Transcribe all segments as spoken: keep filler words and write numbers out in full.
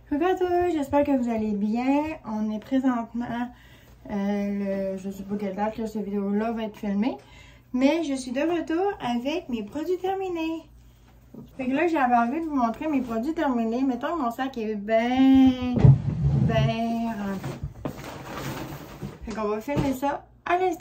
Coucou à tous, j'espère que vous allez bien. On est présentement, euh, le, je sais pas quelle date que cette vidéo-là va être filmée, mais je suis de retour avec mes produits terminés. Fait que là, j'avais envie de vous montrer mes produits terminés. Mettons que mon sac est bien, bien rempli. Fait qu'on va filmer ça à l'instant.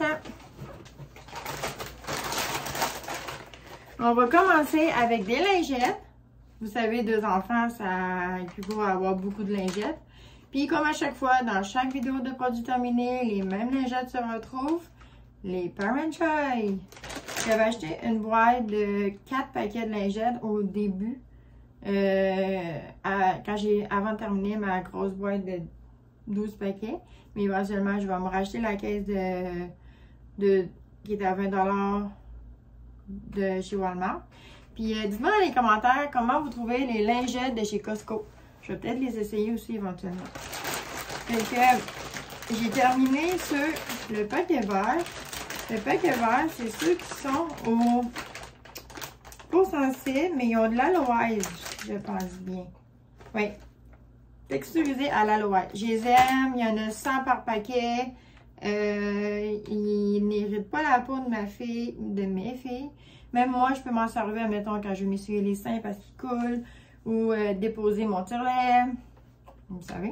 On va commencer avec des lingettes. Vous savez, deux enfants, ça équivaut à avoir beaucoup de lingettes. Puis comme à chaque fois, dans chaque vidéo de produits terminés, les mêmes lingettes se retrouvent. Les Parent Choice. J'avais acheté une boîte de quatre paquets de lingettes au début. Euh, à, quand j'ai avant de terminer ma grosse boîte de douze paquets. Mais éventuellement, je vais me racheter la caisse de, de qui était à vingt dollars de chez Walmart. Puis euh, dites-moi dans les commentaires comment vous trouvez les lingettes de chez Costco. Je vais peut-être les essayer aussi éventuellement. Fait que euh, j'ai terminé sur le paquet vert. Le paquet vert, c'est ceux qui sont au peau sensible, mais ils ont de l'aloès, je pense bien. Oui. Texturisé à l'aloès. Je les aime, il y en a cent par paquet. Euh, ils n'irritent pas la peau de ma fille, de mes filles. Même moi, je peux m'en servir, mettons, quand je vais m'essuyer les seins parce qu'ils coulent. Ou euh, déposer mon tire-lèvres. Vous savez.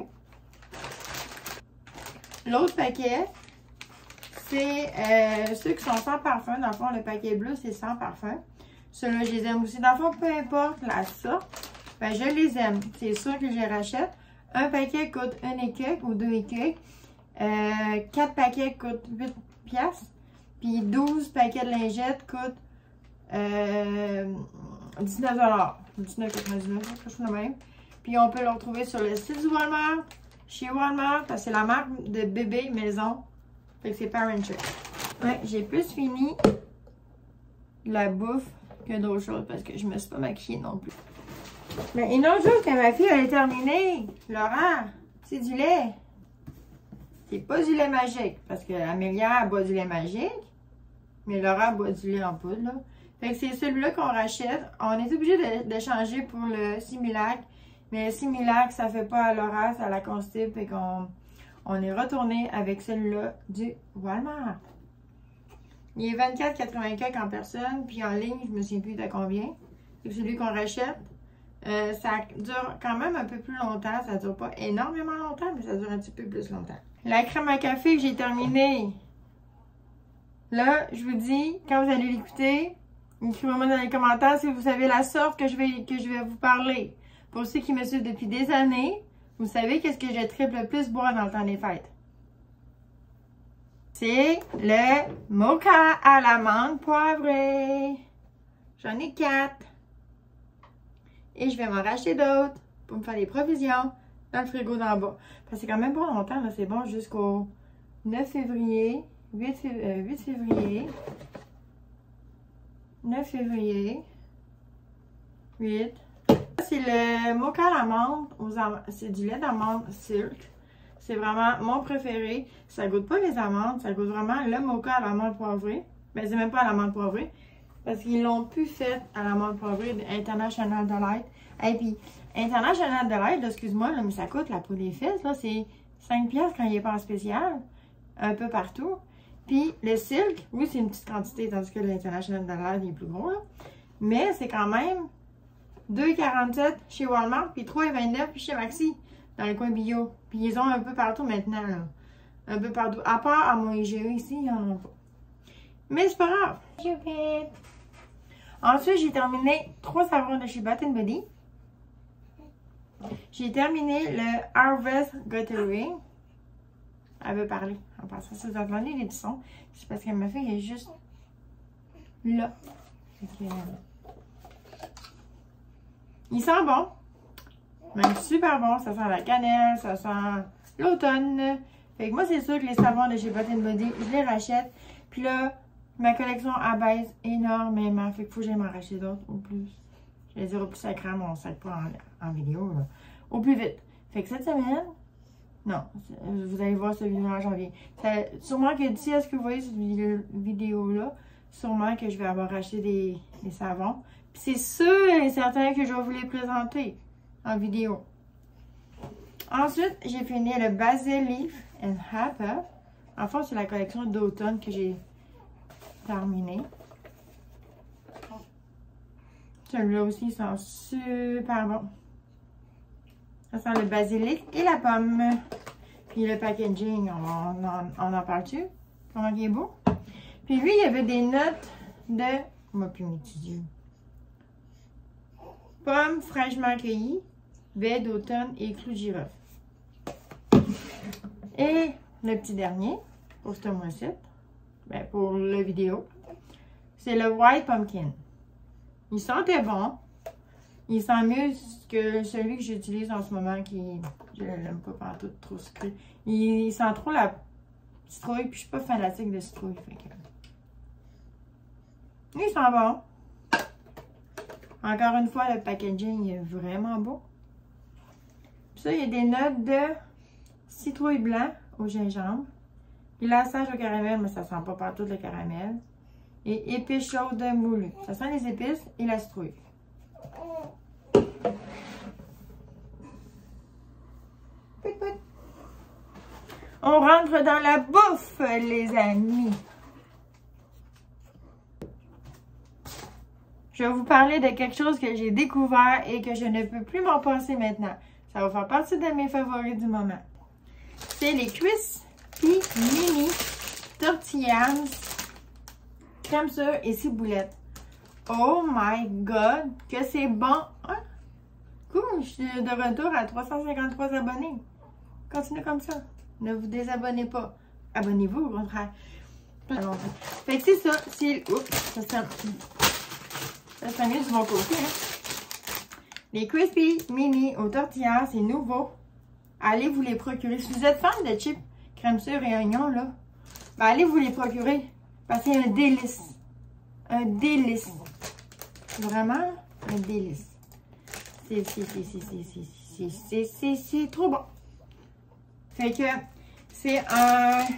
L'autre paquet, c'est euh, ceux qui sont sans parfum. Dans le fond, le paquet bleu, c'est sans parfum. Ceux-là, je les aime aussi. Dans le fond, peu importe la sorte, ben, je les aime. C'est sûr que je les rachète. Un paquet coûte un écueil ou deux écueils. Euh, quatre paquets coûtent huit piastres. Puis douze paquets de lingettes coûtent euh, dix-neuf dollars. dix-neuf quatre-vingt-dix-neuf, quelque chose de même. Puis on peut le retrouver sur le site du Walmart, chez Walmart, parce que c'est la marque de bébé maison. Fait que c'est Parent Choice. Ouais, j'ai plus fini la bouffe que d'autres choses parce que je me suis pas maquillée non plus. Mais une autre chose que ma fille elle a terminé, Laura, c'est du lait. C'est pas du lait magique, parce que Amélia elle boit du lait magique, mais Laura boit du lait en poudre, là. Fait que c'est celui-là qu'on rachète. On est obligé de, de changer pour le Similac, mais le Similac, ça fait pas à Laura, ça la constipe, fait qu'on on est retourné avec celui-là du Walmart. Il est vingt-quatre quatre-vingt-quatre en personne, puis en ligne, je me souviens plus de combien. C'est celui qu'on rachète. Euh, ça dure quand même un peu plus longtemps. Ça dure pas énormément longtemps, mais ça dure un petit peu plus longtemps. La crème à café que j'ai terminée. Là, je vous dis, quand vous allez l'écouter, écrivez-moi dans les commentaires si vous savez la sorte que je vais, que je vais vous parler. Pour ceux qui me suivent depuis des années, vous savez qu'est-ce que je triple le plus boire dans le temps des fêtes. C'est le mocha à l'amande poivrée. J'en ai quatre. Et je vais m'en racheter d'autres pour me faire des provisions dans le frigo d'en bas. Parce que c'est quand même pas longtemps, là. C'est bon jusqu'au neuf février, huit février, neuf février, huit. C'est le mocha à l'amande, c'est du lait d'amande Silk. C'est vraiment mon préféré. Ça goûte pas les amandes, ça goûte vraiment le mocha à l'amande poivrée. Mais c'est même pas à l'amande poivrée. Parce qu'ils l'ont plus fait à l'amande poivrée de International Delight. Et puis, International Delight, excuse-moi, mais ça coûte la peau des fesses, là, c'est cinq piastres quand il n'est pas en spécial. Un peu partout. Puis, le Silk, oui, c'est une petite quantité, tandis que l'International Delight est plus gros, là. Mais c'est quand même deux quarante-sept chez Walmart, puis trois vingt-neuf chez Maxi, dans le coin bio. Puis, ils ont un peu partout maintenant, là. Un peu partout. À part à mon I G A ici, ils n'en ont pas. Mais c'est pas grave. Ensuite, j'ai terminé trois savons de chez Bath and Body. J'ai terminé le Harvest Guttering. Elle veut parler. En passant, si vous entendez les sons, c'est parce que ma fille est juste là. Il sent bon. Même super bon. Ça sent la cannelle, ça sent l'automne. Fait que moi, c'est sûr que les savons de chez Bath and Body, je les rachète. Puis là, ma collection abaisse énormément. Fait qu'il faut que j'aille m'en racheter d'autres au plus. Je vais dire au plus ça crame, on ne sac pas en, en vidéo. Là. Au plus vite. Fait que cette semaine, non, vous allez voir cette vidéo en janvier. Ça, sûrement que d'ici à ce que vous voyez cette vidéo-là, sûrement que je vais avoir acheté des, des savons. Puis c'est sûr et certain que je vais vous les présenter en vidéo. Ensuite, j'ai fini le Basil Leaf and Happa. En fait, c'est la collection d'automne que j'ai terminée. Celui-là aussi, il sent super bon. Ça sent le basilic et la pomme. Puis le packaging, on en, on en parle-tu? Comment il est beau? Puis lui, il y avait des notes de... On va plus m'étudier. Pommes fraîchement cueillies, baies d'automne et clous de girofle. Et le petit dernier, pour cette recette, ben pour la vidéo, c'est le White Pumpkin. Il sentait bon. Il sent mieux que celui que j'utilise en ce moment, qui je l'aime pas partout, trop sucré. Il, il sent trop la citrouille, puis je suis pas fanatique de citrouille. Fait que... Il sent bon. Encore une fois, le packaging est vraiment beau. Puis ça, il y a des notes de citrouille blanc au gingembre. Puis glaçage au caramel, mais ça sent pas partout le caramel. Et épices chaudes moulues. Ça sent les épices et la citrouille. On rentre dans la bouffe, les amis. Je vais vous parler de quelque chose que j'ai découvert et que je ne peux plus m'en passer maintenant. Ça va faire partie de mes favoris du moment. C'est les Crispy Mini Tortillas crème sure et ciboulette. Oh my god, que c'est bon! Hein? Cool, je suis de retour à trois cent cinquante-trois abonnés. Continuez comme ça. Ne vous désabonnez pas. Abonnez-vous au contraire. Fait que c'est ça. C'est... Oups, ça sent... Ça sent mieux de mon côté. Hein? Les Crispy Mini aux tortillas, c'est nouveau. Allez vous les procurer. Si vous êtes fan de chips crème sure et oignons, là, ben allez vous les procurer. Parce que c'est un délice. Un délice. Vraiment un délice. C'est, c'est, c'est, c'est, c'est, c'est, c'est, c'est, c'est trop bon. Fait que c'est un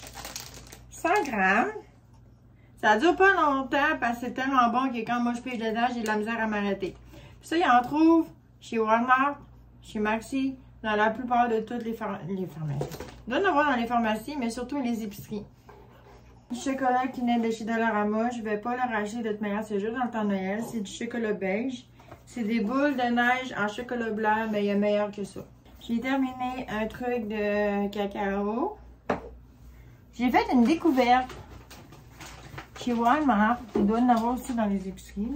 cent grammes. Ça dure pas longtemps parce que c'est tellement bon que quand moi je pige dedans, j'ai de la misère à m'arrêter. Puis ça, il en trouve chez Walmart, chez Maxi, dans la plupart de toutes les, phar les pharmacies. Il doit en avoir dans les pharmacies, mais surtout les épiceries. Du chocolat qui naît de chez Dollarama, je vais pas le racheter de toute manière, c'est juste dans le temps de Noël. C'est du chocolat beige. C'est des boules de neige en chocolat blanc, mais il y a meilleur que ça. J'ai terminé un truc de cacao. J'ai fait une découverte chez Walmart. Il doit en avoir aussi dans les épiceries.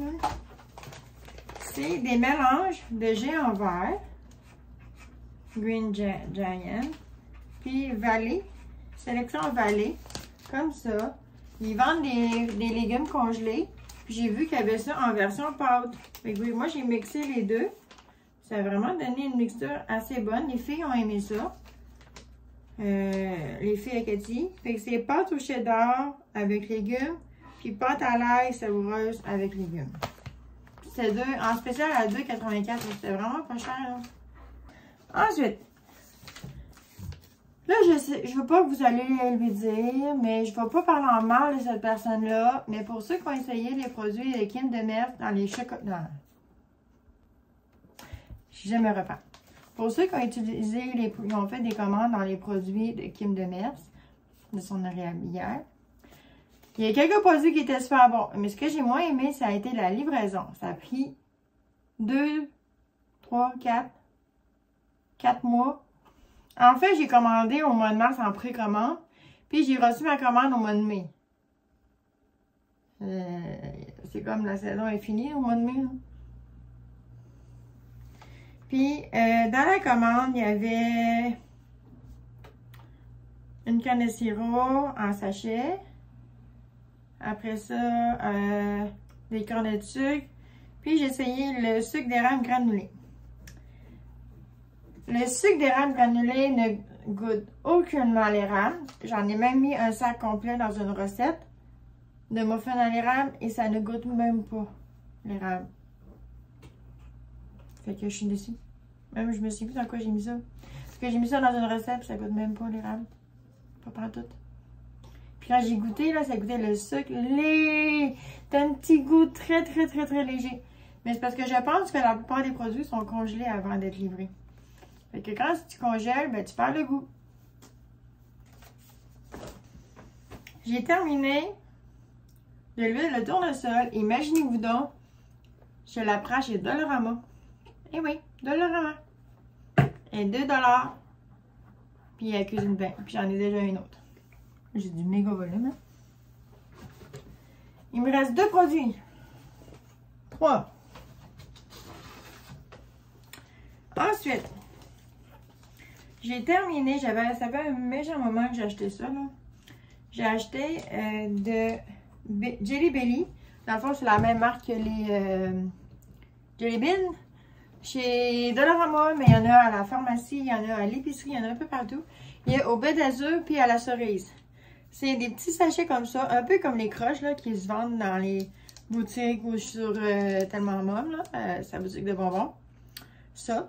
C'est des mélanges de géants verts. Green Giant. Puis Valley. Sélection Valley. Comme ça. Ils vendent des, des légumes congelés. Puis j'ai vu qu'il y avait ça en version pâte. Fait que moi, j'ai mixé les deux. Ça a vraiment donné une mixture assez bonne. Les filles ont aimé ça. Euh, les filles à Cathy. Fait que c'est pâte au cheddar avec légumes. Puis pâte à l'ail savoureuse avec légumes. C'est deux, en spécial à deux quatre-vingt-quatre. C'était vraiment pas cher. Là. Ensuite. Là, je sais, je veux pas que vous allez lui dire, mais je ne vais pas parler en mal de cette personne-là. Mais pour ceux qui ont essayé les produits de Kim Demers dans les chocolats. Je me repars. Pour ceux qui ont utilisé les, ils ont fait des commandes dans les produits de Kim Demers, de son réhabillère. Il y a quelques produits qui étaient super bons. Mais ce que j'ai moins aimé, ça a été la livraison. Ça a pris deux, trois, quatre, quatre mois. En fait, j'ai commandé au mois de mars en précommande. Puis j'ai reçu ma commande au mois de mai. Euh, c'est comme la saison est finie au mois de mai. Là. Puis euh, dans la commande, il y avait une canne de sirop en sachet. Après ça, euh, des cornets de sucre. Puis j'ai essayé le sucre d'érable granulé. Le sucre d'érable granulé ne goûte aucunement l'érable. J'en ai même mis un sac complet dans une recette de muffins à l'érable et ça ne goûte même pas l'érable. Fait que je suis déçue. Même je me suis dit dans quoi j'ai mis ça. Parce que j'ai mis ça dans une recette et ça goûte même pas l'érable. Pas partout. Puis quand j'ai goûté, là, ça goûtait le sucre. Les... T'as un petit goût très très très très léger. Mais c'est parce que je pense que la plupart des produits sont congelés avant d'être livrés. Fait que quand tu congèles, ben, tu perds le goût. J'ai terminé de l'huile de tournesol. Imaginez-vous donc, je la prends chez Dollarama. Eh oui, Dollarama. Et deux dollars. Puis elle cuisine bien. Puis j'en ai déjà une autre. J'ai du méga volume. Hein? Il me reste deux produits. Trois. Ensuite, j'ai terminé. J'avais, ça fait un méchant moment que j'ai acheté ça. J'ai acheté euh, de Be Jelly Belly. Dans le fond, c'est la même marque que les euh, Jelly Bean. Chez Dollarama, mais il y en a à la pharmacie, il y en a à l'épicerie, il y en a un peu partout. Il y a au baie d'azur puis à la cerise. C'est des petits sachets comme ça, un peu comme les croches là, qui se vendent dans les boutiques ou sur euh, Tellement Mom, là, euh, sa boutique de bonbons. Ça.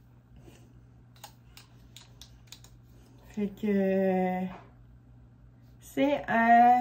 Fait que c'est euh,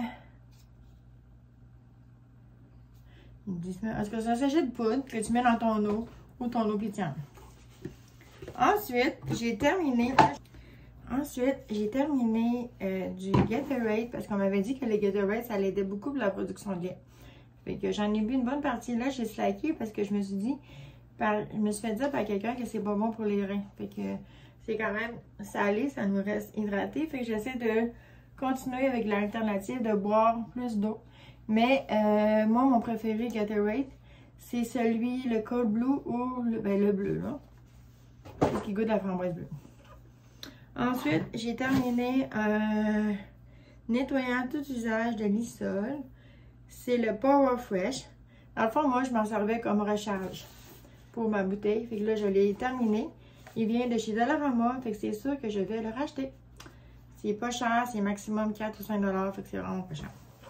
en tout cas, c'est un sachet de poudre que tu mets dans ton eau ou ton eau pétillante. Ensuite, j'ai terminé. Ensuite, j'ai terminé euh, du Gatorade parce qu'on m'avait dit que le Gatorade, ça l'aidait beaucoup pour la production de lait. Fait que j'en ai bu une bonne partie. Là, j'ai slacké parce que je me suis dit, par, je me suis fait dire par quelqu'un que c'est pas bon pour les reins. Fait que c'est quand même salé, ça nous reste hydraté. Fait que j'essaie de continuer avec l'alternative de boire plus d'eau. Mais euh, moi, mon préféré Gatorade, c'est celui, le Cold Blue ou le, ben, le bleu, là. C'est ce qui goûte la framboise bleue. Ensuite, j'ai terminé un nettoyant tout usage de Lysol. C'est le Power Fresh. Dans le fond, moi, je m'en servais comme recharge pour ma bouteille. Fait que là, je l'ai terminé. Il vient de chez Dollarama. Fait que c'est sûr que je vais le racheter. C'est pas cher. C'est maximum quatre ou cinq dollars. Fait que c'est vraiment pas cher.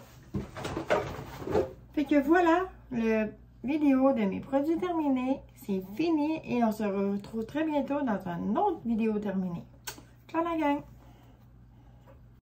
Fait que voilà, la vidéo de mes produits terminés. C'est fini et on se retrouve très bientôt dans une autre vidéo terminée. Ciao la gang!